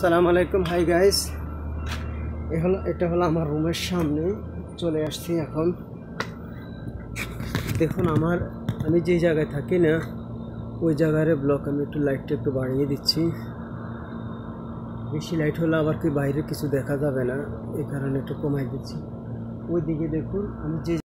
আসসালামু আলাইকুম। Hi guys, এটা হলো আমার রুমের সামনে চলে আসছি। এখন দেখুন আমি যে জায়গায় থাকি না ওই জায়গার ব্লক আমি একটু লাইটটা একটু বাড়িয়ে দিচ্ছি। বেশি লাইট হলে আবার কি বাইরে কিছু দেখা যাবে না, এই কারণে একটু কমাই দিচ্ছি। ওই দিকে দেখুন আমি যে